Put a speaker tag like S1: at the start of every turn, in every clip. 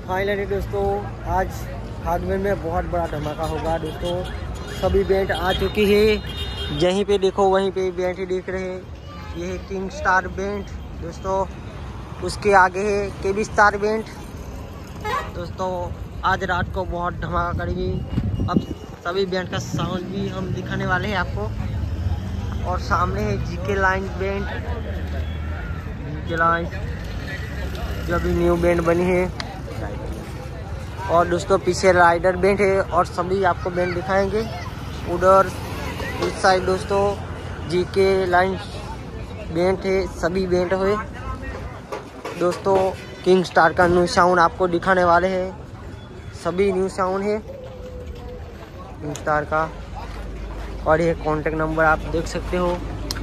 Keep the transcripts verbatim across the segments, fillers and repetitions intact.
S1: Finally दोस्तों आज hardware में बहुत बड़ा धमाका होगा दोस्तों। सभी बैंड आ चुकी है, जहीं पे देखो वहीं पे बैंड ही दिख रहे हैं। ये है किंग स्टार बैंड दोस्तों, उसके आगे है केबी स्टार बैंड दोस्तों। आज रात को बहुत धमाका करेगी। अब सभी बैंड का साउंड भी हम दिखाने वाले हैं आपको। और सामने है GK line band, GK line जो अभी न्यू बैंड बनी है। और दोस्तों पीछे राइडर बैंड है और सभी आपको बैंड दिखाएंगे। उधर इस साइड दोस्तों जीके लाइन बैंड है, सभी बैंड हुए दोस्तों। किंग स्टार का न्यू साउंड आपको दिखाने वाले हैं, सभी न्यू साउंड है किंग स्टार का। और ये कॉन्टेक्ट नंबर आप देख सकते हो।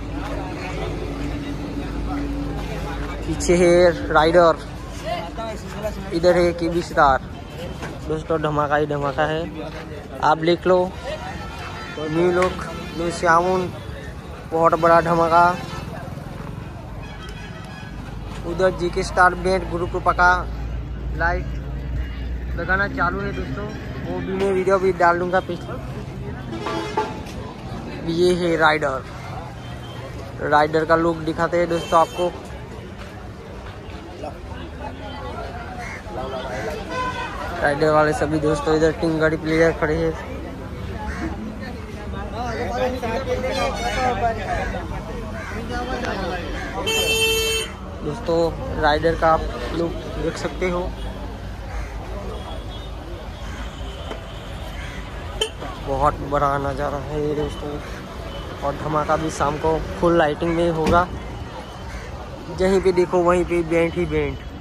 S1: पीछे है राइडर, इधर है केबी स्टार दोस्तों। धमाका ही धमाका है, आप लिख लो न्यू लुक न्यू साउंड, बहुत बड़ा धमाका। उधर जीके स्टार बैंड गुरु कृपा का लाइट लगाना चालू है दोस्तों, वो भी मैं वीडियो भी डाल दूंगा पीछे। ये है राइडर, राइडर का लुक दिखाते हैं दोस्तों आपको। राइडर वाले सभी दोस्तों इधर टीम गाड़ी प्लेयर खड़े हैं दोस्तों। राइडर का आप लुक देख सकते हो, बहुत बड़ा नज़ारा है ये दोस्तों। और धमाका भी शाम को फुल लाइटिंग में होगा, जहीं पे देखो वहीं पे बैंड ही बैंड।